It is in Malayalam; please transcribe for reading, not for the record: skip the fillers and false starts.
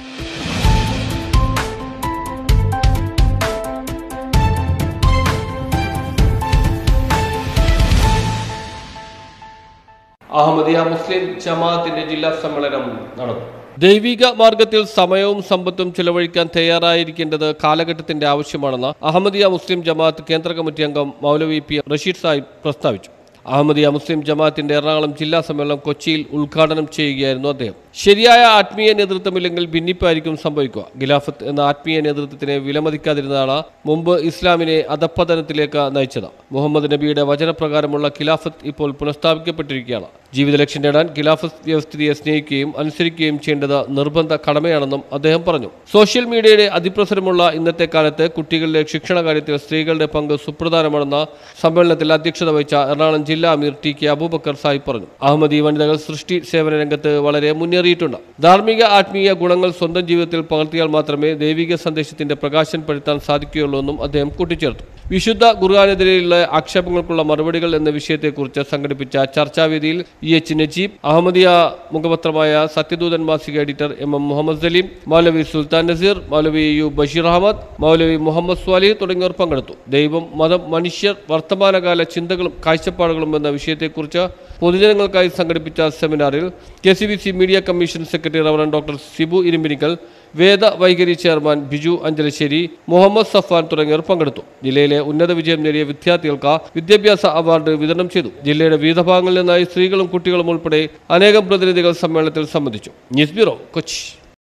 അഹമ്മദിയ മുസ്ലിം ജമാഅത്തിന്റെ ജില്ലാ സമ്മേളനം നടന്നു. ദൈവിക മാർഗത്തിൽ സമയവും സമ്പത്തും ചിലവഴിക്കാൻ തയ്യാറായിരിക്കേണ്ടത് കാലഘട്ടത്തിന്റെ ആവശ്യമാണെന്ന് അഹമ്മദിയ മുസ്ലിം ജമാഅത്ത് കേന്ദ്ര കമ്മിറ്റി അംഗം മൗലവി പി റഷീദ് സാഹിബ് പ്രസ്താവിച്ചു. അഹമ്മദിയ മുസ്ലിം ജമാഅത്തിന്റെ എറണാകുളം ജില്ലാ സമ്മേളനം കൊച്ചിയിൽ ഉദ്ഘാടനം ചെയ്യുകയായിരുന്നു അദ്ദേഹം. ശരിയായ ആത്മീയ നേതൃത്വമില്ലെങ്കിൽ ഭിന്നിപ്പായിരിക്കും സംഭവിക്കുക. ഖിലാഫത്ത് എന്ന ആത്മീയ നേതൃത്വത്തിനെ വിലമതിക്കാതിരുന്നതാണ് മുമ്പ് ഇസ്ലാമിനെ അധപ്പതനത്തിലേക്ക് നയിച്ചത്. മുഹമ്മദ് നബിയുടെ വചനപ്രകാരമുള്ള ഖിലാഫത്ത് ഇപ്പോൾ പുനഃസ്ഥാപിക്കപ്പെട്ടിരിക്കുകയാണ്. ജീവിത ലക്ഷ്യം നേടാൻ ഖിലാഫത്ത് വ്യവസ്ഥിതിയെ സ്നേഹിക്കുകയും അനുസരിക്കുകയും ചെയ്യേണ്ടത് നിർബന്ധ കടമയാണെന്നും അദ്ദേഹം പറഞ്ഞു. സോഷ്യൽ മീഡിയയുടെ അതിപ്രസരമുള്ള ഇന്നത്തെ കാലത്ത് കുട്ടികളുടെ ശിക്ഷണ കാര്യത്തിൽ സ്ത്രീകളുടെ പങ്ക് സുപ്രധാനമാണെന്ന് സമ്മേളനത്തിൽ അധ്യക്ഷത വഹിച്ച എറണാകുളം ജില്ലാ അമീർ ടി കെ അബൂബക്കർ സാഹിബ് പറഞ്ഞു. അഹമ്മദി വനിതകൾ സൃഷ്ടി സേവന രംഗത്ത് വളരെ മുന്നേറിയിട്ടുണ്ട്. ധാർമ്മിക ആത്മീയ ഗുണങ്ങൾ സ്വന്തം ജീവിതത്തിൽ പകർത്തിയാൽ മാത്രമേ ദൈവിക സന്ദേശത്തിന്റെ പ്രകാശം പരത്താൻ സാധിക്കുകയുള്ളൂ എന്നും അദ്ദേഹം കൂട്ടിച്ചേർത്തു. വിശുദ്ധ ഖുർആനെതിരെയുള്ള ആക്ഷേപങ്ങൾക്കുള്ള മറുപടികൾ എന്ന വിഷയത്തെക്കുറിച്ച് സംഘടിപ്പിച്ച ചർച്ചാവേദിയിൽ എച്ച് നജീബ്, അഹമ്മദിയ മുഖപത്രമായ സത്യദൂതൻ മാസിക editor M Muhammad Saleem, Maulvi Sultan Naseer, Maulvi U Basheer Ahmed, Maulvi Muhammad Swalih തുടങ്ങിയവർ പങ്കെടുത്തു. ദൈവം, മതം, മനുഷ്യർ, വർത്തമാനകാല ചിന്തകളും കാഴ്ചപ്പാടുകളും എന്ന വിഷയത്തെക്കുറിച്ച് പൊതുജനങ്ങൾക്കായി സംഘടിപ്പിച്ച സെമിനാറിൽ KCBC media commission secretary reverend doctor Sibu Irumbinikkal, Veda Vaikhari chairman Biju Anchalassery, Muhammad Safan തുടങ്ങിയവർ പങ്കെടുത്തു. ജില്ലയിലെ ഉന്നത വിജയം നേടിയ വിദ്യാർത്ഥികൾക്ക് വിദ്യാഭ്യാസ അവാർഡ് വിതരണം ചെയ്തു. ജില്ലയുടെ വിവിധ ഭാഗങ്ങളിൽ നിന്നായി സ്ത്രീകളും കുട്ടികളും ഉൾപ്പെടെ അനേകം പ്രതിനിധികൾ സമ്മേളനത്തിൽ സംബന്ധിച്ചു. News bureau, Kochi.